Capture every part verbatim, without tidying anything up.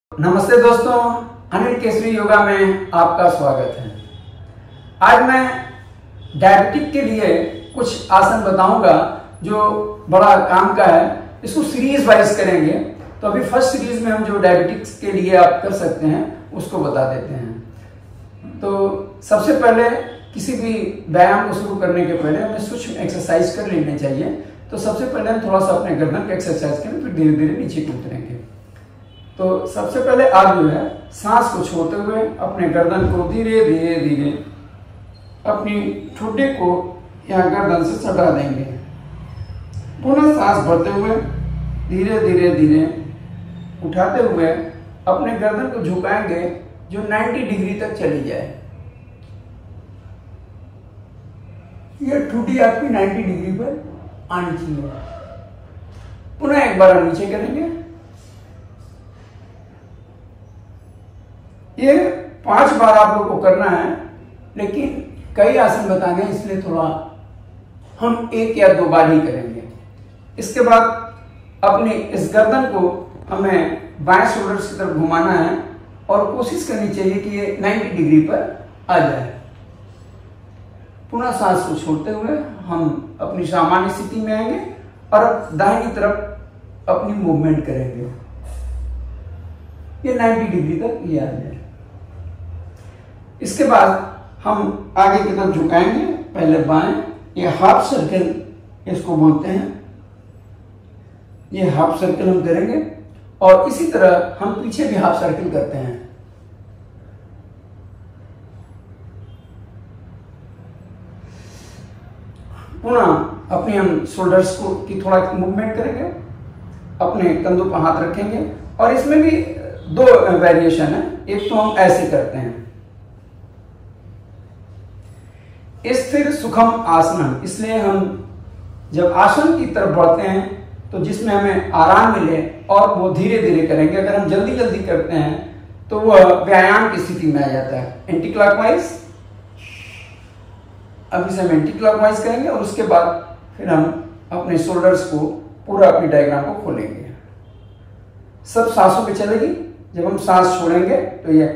नमस्ते दोस्तों, अनिल केसरी योगा में आपका स्वागत है। आज मैं डायबिटिक के लिए कुछ आसन बताऊंगा जो बड़ा काम का है। इसको सीरीज वाइज करेंगे। तो अभी फर्स्ट सीरीज में हम जो डायबिटिक्स के लिए आप कर सकते हैं उसको बता देते हैं। तो सबसे पहले किसी भी व्यायाम को शुरू करने के पहले हमें सूक्ष्म एक्सरसाइज कर लेनी चाहिए। तो सबसे पहले हम थोड़ा सा अपने गर्दन का एक्सरसाइज करें, फिर धीरे धीरे नीचे को उतरेंगे। तो सबसे पहले आप जो है सांस को छोड़ते हुए अपने गर्दन को धीरे धीरे धीरे अपनी ठुड्डी को यहाँ गर्दन से सटा देंगे। पुनः सांस भरते हुए धीरे धीरे धीरे उठाते हुए अपने गर्दन को झुकाएंगे जो नब्बे डिग्री तक चली जाए। ये ठुड्डी आपकी नब्बे डिग्री पर आनी चाहिए। पुनः एक बार नीचे करेंगे। ये पांच बार आप लोग को करना है, लेकिन कई आसन बताएंगे इसलिए थोड़ा हम एक या दो बार ही करेंगे। इसके बाद अपनी इस गर्दन को हमें बाएं शोल्डर की तरफ घुमाना है और कोशिश करनी चाहिए कि ये नब्बे डिग्री पर आ जाए। पुनः सांस को छोड़ते हुए हम अपनी सामान्य स्थिति में आएंगे और अब दाहिनी तरफ अपनी मूवमेंट करेंगे। ये नब्बे डिग्री तक ये आ जाए। इसके बाद हम आगे की तरफ झुकाएंगे, पहले बाएं, ये हाफ सर्कल इसको बोलते हैं। ये हाफ सर्कल हम करेंगे और इसी तरह हम पीछे भी हाफ सर्कल करते हैं। पुनः अपने हम शोल्डर्स को की थोड़ा मूवमेंट करेंगे, अपने कंधों पर हाथ रखेंगे और इसमें भी दो वेरिएशन है। एक तो हम ऐसे करते हैं स्थिर सुखम आसन, इसलिए हम जब आसन की तरफ बढ़ते हैं तो जिसमें हमें आराम मिले और वो धीरे धीरे करेंगे। अगर हम जल्दी जल्दी करते हैं तो वह व्यायाम की स्थिति में आ जाता है। एंटी क्लॉकवाइज, अभी से हम एंटी क्लॉकवाइज करेंगे और उसके बाद फिर हम अपने शोल्डर्स को पूरा अपनी डायग्राम को खोलेंगे। सब सांसों पे चलेगी। जब हम सांस छोड़ेंगे तो ये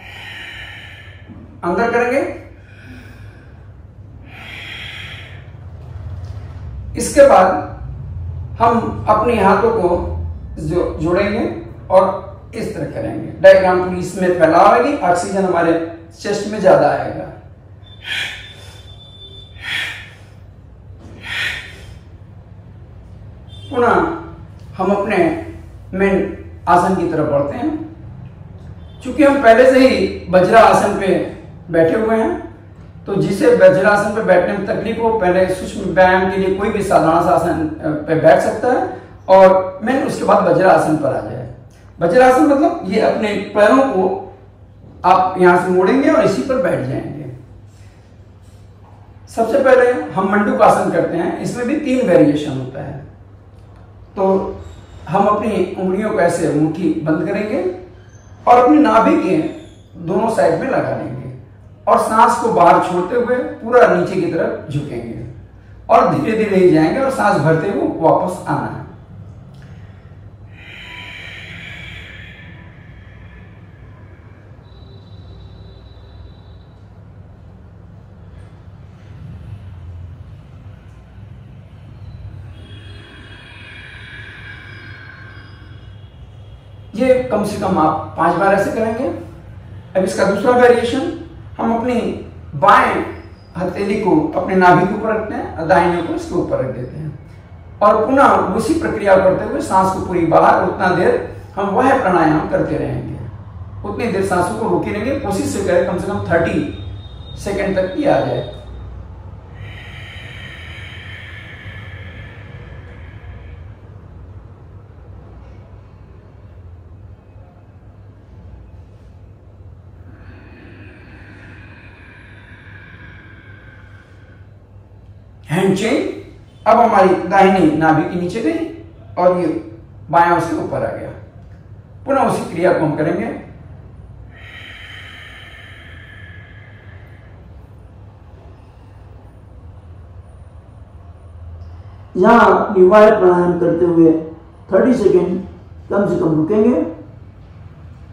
अंदर करेंगे। इसके बाद हम अपने हाथों को जो जोड़ेंगे और इस तरह करेंगे। डायग्राम पूरी इसमें फैलाव आएगी, ऑक्सीजन हमारे चेस्ट में ज्यादा आएगा। पुनः हम अपने मेन आसन की तरफ बढ़ते हैं। चूंकि हम पहले से ही वज्रासन पे बैठे हुए हैं, तो जिसे वज्रासन पे बैठने में तकलीफ हो, पहले सूक्ष्म व्यायाम के लिए कोई भी साधारण सा आसन पे बैठ सकता है और मैं उसके बाद वज्रासन पर आ जाए। वज्रासन मतलब ये अपने पैरों को आप यहां से मोड़ेंगे और इसी पर बैठ जाएंगे। सबसे पहले हम मंडूक आसन करते हैं। इसमें भी तीन वेरिएशन होता है। तो हम अपनी उंगलियों को ऐसे मुट्ठी बंद करेंगे और अपनी नाभि के दोनों साइड में लगा लेंगे और सांस को बाहर छोड़ते हुए पूरा नीचे की तरफ झुकेंगे और धीरे धीरे ही जाएंगे और सांस भरते हुए वापस आना है। ये कम से कम आप पांच बार ऐसे करेंगे। अब इसका दूसरा वेरिएशन, हम अपनी बाएं हथेली को अपने नाभि के ऊपर रखते हैं और दाहिने को इसके ऊपर रख देते हैं और पुनः उसी प्रक्रिया करते हुए सांस को पूरी बाहर उतना देर हम वह प्राणायाम करते रहेंगे। उतनी देर सांसों को रोके रहेंगे। कोशिश से करें कम से कम तीस सेकंड तक की आ जाए। हैंड चेन, अब हमारी दाहिनी नाभि के नीचे गई और ये बायां उसके ऊपर आ गया। पुनः उसी क्रिया को हम करेंगे। यहां निवाय प्राणायाम करते हुए तीस सेकेंड कम से कम रुकेंगे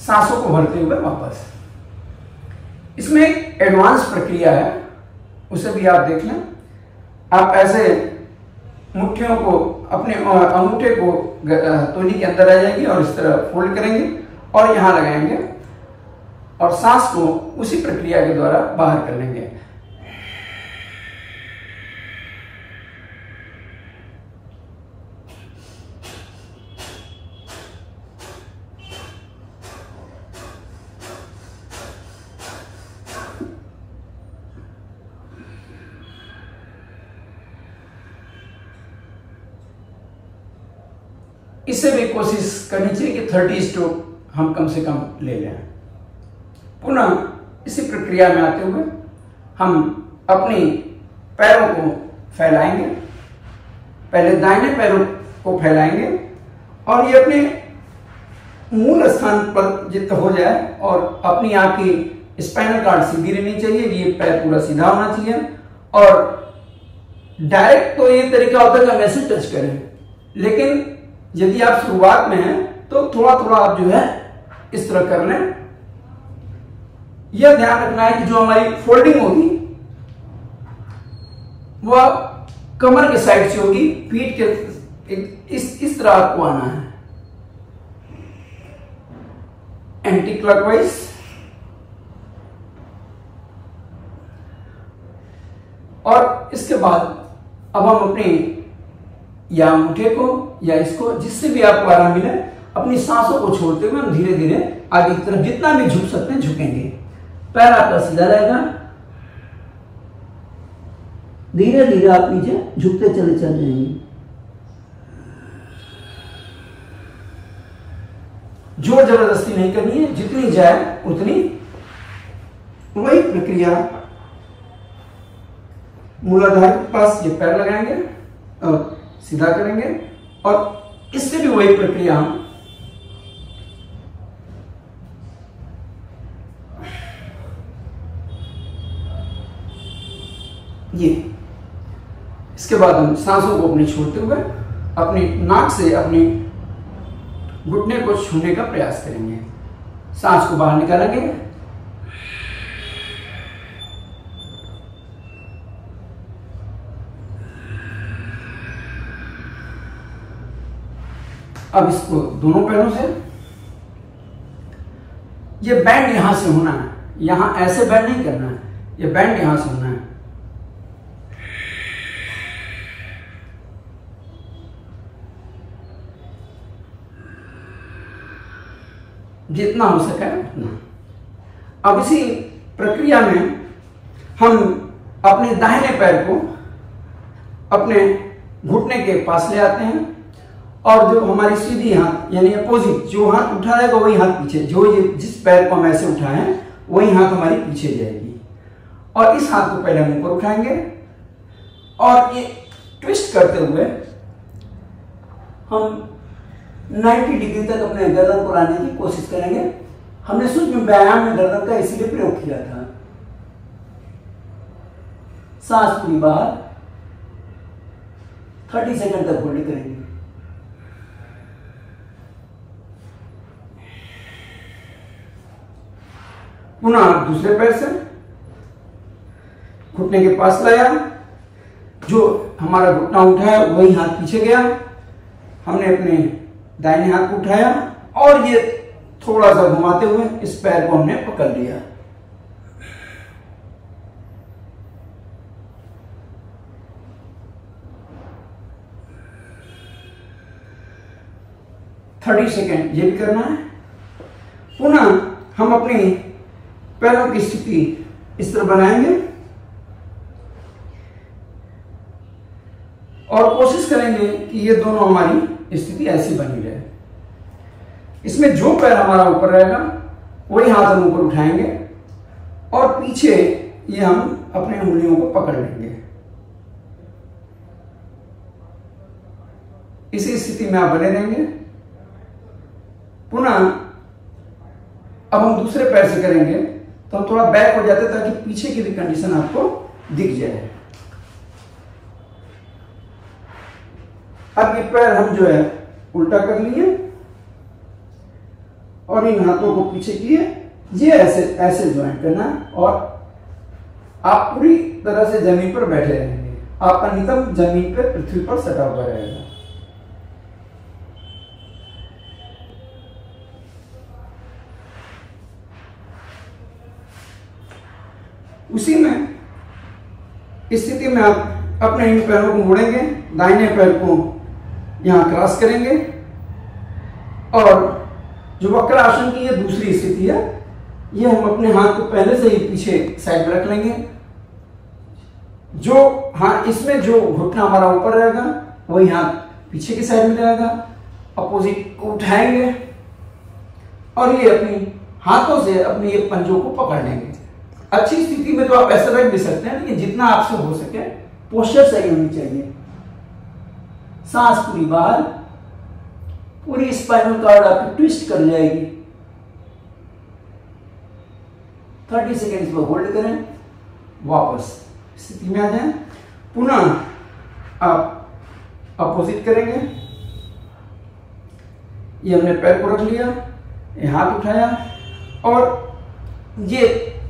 सांसों को भरते हुए वापस। इसमें एक एडवांस प्रक्रिया है, उसे भी आप देख लें। आप ऐसे मुट्ठियों को, अपने अंगूठे को तौली के अंदर आ जाएंगे और इस तरह फोल्ड करेंगे और यहां लगाएंगे और सांस को उसी प्रक्रिया के द्वारा बाहर कर लेंगे। इससे भी कोशिश करनी चाहिए कि थर्टी स्ट्रोक हम कम से कम ले लें। पुनः इसी प्रक्रिया में आते हुए हम अपनी पैरों को फैलाएंगे। पहले दाहिने पैरों को फैलाएंगे और ये अपने मूल स्थान पर जितना हो जाए और अपनी आपकी स्पाइनल कॉर्ड सीधी रहनी चाहिए, ये पैर पूरा सीधा होना चाहिए। और डायरेक्ट तो ये तरीका होता है कि हम ऐसे टच करें, लेकिन यदि आप शुरुआत में हैं तो थोड़ा थोड़ा आप जो है इस तरह कर लें। यह ध्यान रखना है कि जो हमारी फोल्डिंग होगी वह कमर के साइड से होगी, पीठ के इस इस तरह आपको आना है, एंटी क्लॉकवाइज। और इसके बाद अब हम अपनी या अंगूठे को या इसको, जिससे भी आपको आराम मिले, अपनी सांसों को छोड़ते हुए हम धीरे धीरे आगे की तरफ जितना भी झुक सकते हैं झुकेंगे। पैर आपका सीधा रहेगा, धीरे धीरे आप नीचे झुकते चले चल जाएंगे। जोर जबरदस्ती नहीं करनी है, जितनी जाए उतनी। वही प्रक्रिया मूलाधार के पास ये पैर लगाएंगे और सीधा करेंगे और इससे भी वही प्रक्रिया हम ये इसके बाद हम सांसों को अपने छोड़ते हुए अपनी नाक से अपनी घुटने को छूने का प्रयास करेंगे। सांस को बाहर निकालेंगे, अब इसको दोनों पैरों से, ये बैंड यहां से होना है, यहां ऐसे बैंड नहीं करना है, ये बैंड यहां से होना है। जितना हो सके उतना। अब इसी प्रक्रिया में हम अपने दाहिने पैर को अपने घुटने के पास ले आते हैं और जो हमारी सीधी हाथ यानी अपोजिट, जो हाथ उठाएगा वही हाथ पीछे, जो ये जिस पैर को हम ऐसे उठाए वही हाथ हमारी पीछे जाएगी। और इस हाथ को पहले हम ऊपर उठाएंगे और ये ट्विस्ट करते हुए हम नब्बे डिग्री तक अपने गर्दन को लाने की कोशिश करेंगे। हमने सूक्ष्म व्यायाम में गर्दन का इसीलिए प्रयोग किया था। सांस पूरी बाहर, तीस सेकंड तक होल्ड करेंगे। पुनः दूसरे पैर से घुटने के पास लाया, जो हमारा घुटना उठाया वही हाथ पीछे गया, हमने अपने दाहिने हाथ को उठाया और ये थोड़ा सा घुमाते हुए इस पैर को हमने पकड़ लिया। तीस सेकेंड ये भी करना है। पुनः हम अपनी पैरों की स्थिति इस तरह बनाएंगे और कोशिश करेंगे कि ये दोनों हमारी स्थिति ऐसी बनी रहे। इसमें जो पैर हमारा ऊपर रहेगा वही हाथ हम ऊपर उठाएंगे और पीछे ये हम अपने उंगलियों को पकड़ लेंगे। इसी स्थिति में आप बने रहेंगे। पुनः अब हम दूसरे पैर से करेंगे तो हम थोड़ा बैक हो जाते ताकि पीछे की भी कंडीशन आपको दिख जाए। अब ये पैर हम जो है उल्टा कर लिए और इन हाथों को पीछे किए, ये ऐसे ऐसे ज्वाइंट करना है और आप पूरी तरह से जमीन पर बैठे रहेंगे। आपका नितंब जमीन पर पृथ्वी पर सटा हुआ रहेगा। उसी में स्थिति में आप अपने इन पैरों को मोड़ेंगे, दाहिने पैर को यहां क्रॉस करेंगे और जो वक्रासन की ये दूसरी स्थिति है, ये हम अपने हाथ को पहले से ही पीछे साइड में रख लेंगे। जो हाँ इसमें जो घुटना हमारा ऊपर रहेगा वही हाथ पीछे की साइड में रहेगा। अपोजिट को उठाएंगे और ये अपनी हाथों से अपने ये पंजों को पकड़ लेंगे। अच्छी स्थिति में तो आप ऐसे रख भी सकते हैं, लेकिन जितना आपसे हो सके पोस्चर सही होनी चाहिए। सांस पूरी बाहर, पूरी स्पाइनल कॉर्ड आपकी ट्विस्ट कर जाएगी। तीस सेकेंड्स पर होल्ड करें, वापस स्थिति में आ जाएं। पुनः आप अपोजिट करेंगे। ये हमने पैर को रख लिया, ये हाथ उठाया और ये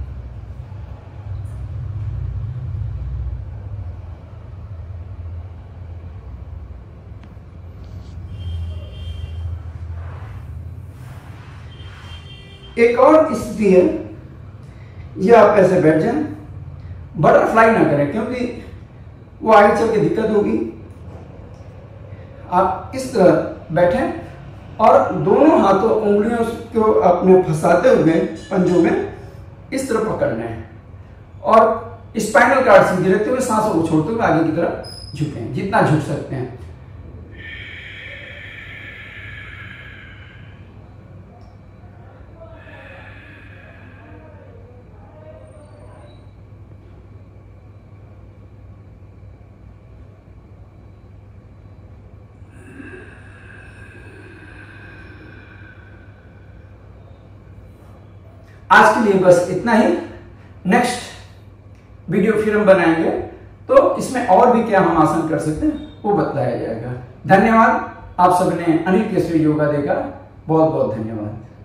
एक और स्थिति है, ये आप ऐसे बैठ जाएं। बटरफ्लाई ना करें क्योंकि वो आगे चल के दिक्कत होगी। आप इस तरह बैठें और दोनों हाथों उंगलियों को अपने फंसाते हुए पंजों में इस तरह पकड़ना है और स्पाइनल कॉर्ड सीधे रखते हुए सांसों को छोड़ते हुए आगे की तरफ झुकें, जितना झुक सकते हैं। आज के लिए बस इतना ही। नेक्स्ट वीडियो फिर हम बनाएंगे तो इसमें और भी क्या हम आसन कर सकते हैं वो बताया जाएगा। धन्यवाद। आप सबने अनिल केसरी योगा देखा, बहुत बहुत धन्यवाद।